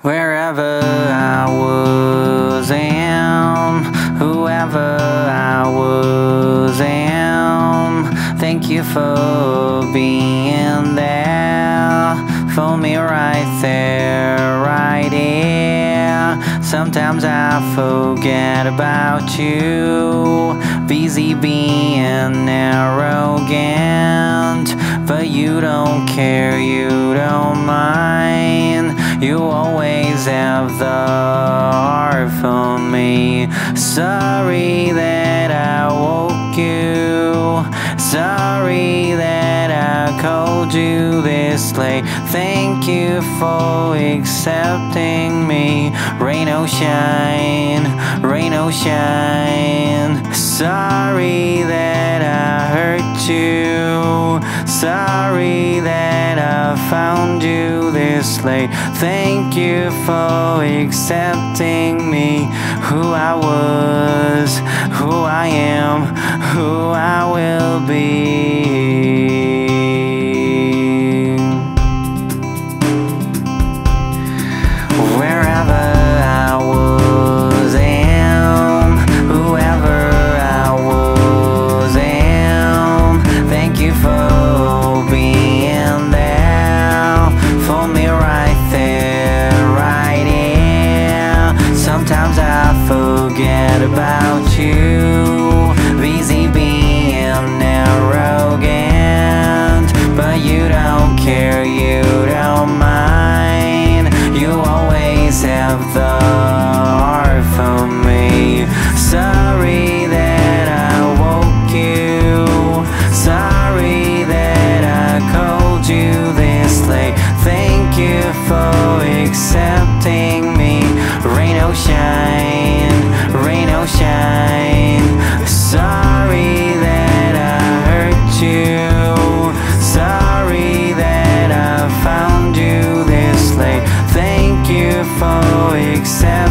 Wherever I was am, whoever I was am, thank you for being there for me right there, right here. Sometimes I forget about you, busy being arrogant, but you don't care, you don't mind. You always have the heart for me. Sorry that I woke you, sorry that I called you this late. Thank you for accepting me. Rain or shine, rain or shine. Sorry that I hurt you, sorry that I found you this late. Thank you for accepting me, who I was, who I am, who I will be. Wherever I was am, whoever I was am, thank you for being there for me right there, right here. Sometimes I forget about you, busy being arrogant, but you don't care, you don't mind. You always have the heart for me. Sorry that I woke you, sorry that I called you this late. Thank you for accepting me. Rain or shine, rain or shine. Sorry that I hurt you, sorry that I found you this late. Thank you for accepting